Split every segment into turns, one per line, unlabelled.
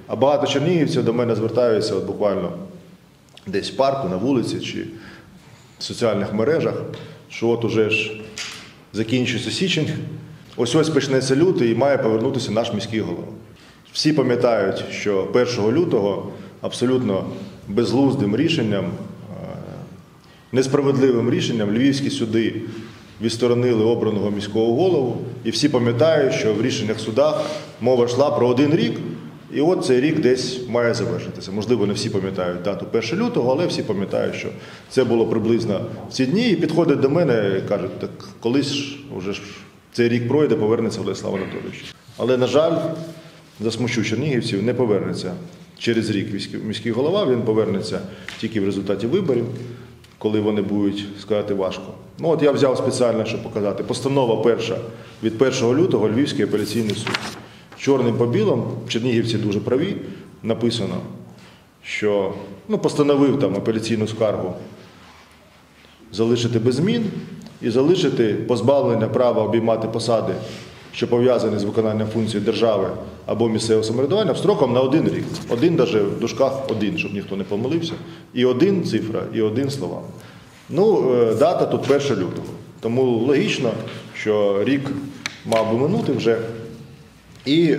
А багато чернігівців до мене звертаються от буквально десь в парку, на вулиці чи в соціальних мережах, що от уже ж закінчується січень, ось почнеться лютий і має повернутися наш міський голова. Всі пам'ятають, що 1 лютого абсолютно безглуздим рішенням, несправедливим рішенням львівські суди відсторонили обраного міського голову. І всі пам'ятають, що в рішеннях судах мова йшла про 1 рік, і от цей рік десь має завершитися. Можливо, не всі пам'ятають дату 1 лютого, але всі пам'ятають, що це було приблизно в ці дні. І підходять до мене і кажуть, так колись вже ж цей рік пройде, повернеться Владислав Анатолійович. Але, на жаль, засмучу чернігівців, не повернеться через рік міський голова, він повернеться тільки в результаті виборів, коли вони будуть, сказати, важко. Ну от я взяв спеціально, щоб показати. Постанова перша від 1 лютого Львівський апеляційний суд. Чорним по білому, чернігівці дуже праві, написано, що постановив там апеляційну скаргу залишити без змін і залишити позбавлення права обіймати посади, що пов'язані з виконанням функцій держави або місцевого самоврядування, строком на 1 рік. 1 навіть в дужках 1, щоб ніхто не помилився. І 1 цифра, і 1 слова. Дата тут 1 лютого. Тому логічно, що рік мав би минути вже. І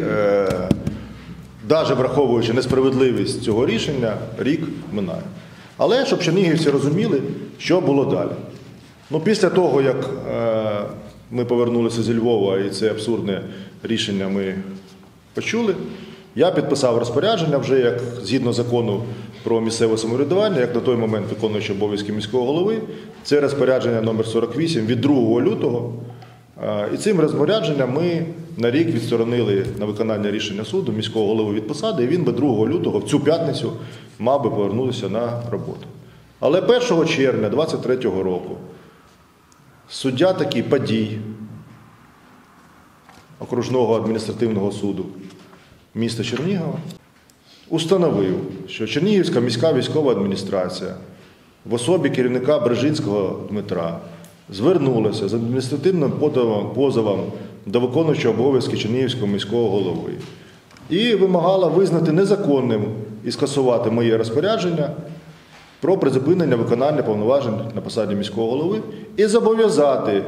навіть враховуючи несправедливість цього рішення, рік минає. Але щоб чернігівці розуміли, що було далі. Після того, як ми повернулися зі Львова і це абсурдне рішення ми почули, я підписав розпорядження вже, як згідно закону про місцеве самоврядування, як на той момент виконуючий обов'язки міського голови. Це розпорядження номер 48 від 2 лютого. І цим розпорядженням ми на рік відсторонили на виконання рішення суду міського голови від посади, і він би 2 лютого, в цю п'ятницю, мав би повернутися на роботу. Але 1 червня 2023 року суддя такий Падій окружного адміністративного суду міста Чернігова установив, що Чернігівська міська військова адміністрація в особі керівника Брижинського Дмитра звернулася з адміністративним позовом до виконуючого обов'язки Чернігівського міського голови і вимагала визнати незаконним і скасувати моє розпорядження про призупинення виконання повноважень на посаді міського голови і зобов'язати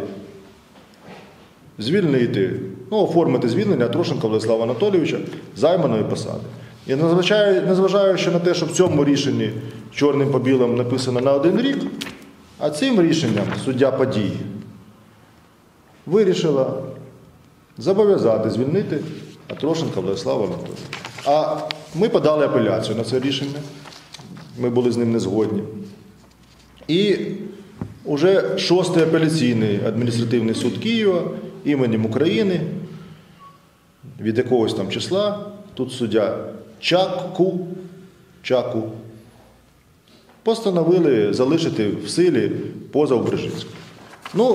звільнити, оформити звільнення Трошенка Владислава Анатолійовича з займаної посади. І незважаючи на те, що в цьому рішенні чорним по білому написано на 1 рік, а цим рішенням суддя Падій вирішила зобов'язати звільнити Трошенка Владислава Анатолійовича. А ми подали апеляцію на це рішення, ми були з ним не згодні. І вже 6-й апеляційний адміністративний суд Києва іменем України від якогось там числа, тут суддя Чаку, постановили залишити в силі позов Брижинського.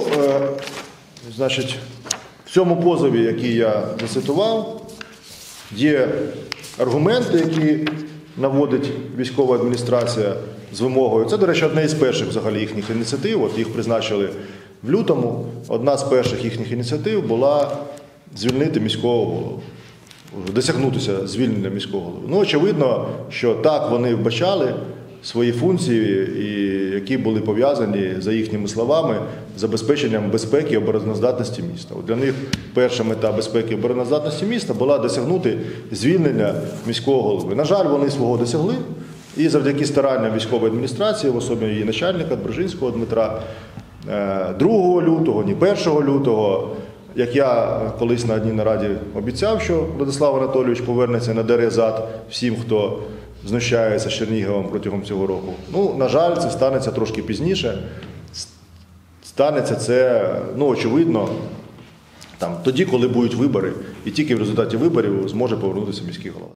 В цьому позові, який я зацитував, є аргументи, які наводить військова адміністрація з вимогою. Це, до речі, одна із перших взагалі їхніх ініціатив. От їх призначили в лютому. Одна з перших їхніх ініціатив була звільнити міського голову, досягнутися звільнення міського голови. Очевидно, що так вони вбачали свої функції, які були пов'язані, за їхніми словами, з забезпеченням безпеки і обороноздатності міста. Для них перша мета безпеки і обороноздатності міста була досягнути звільнення міського голови. На жаль, вони свого досягли, і завдяки старанням військової адміністрації, в особі її начальника Брижинського Дмитра, 2 лютого, ні 1 лютого, як я колись на одній нараді обіцяв, що Владислав Анатолійович повернеться на ДРЗАД всім, хто знущається з Черніговом протягом цього року. На жаль, це станеться трошки пізніше. Станеться це, очевидно, тоді, коли будуть вибори, і тільки в результаті виборів зможе повернутися міський голова.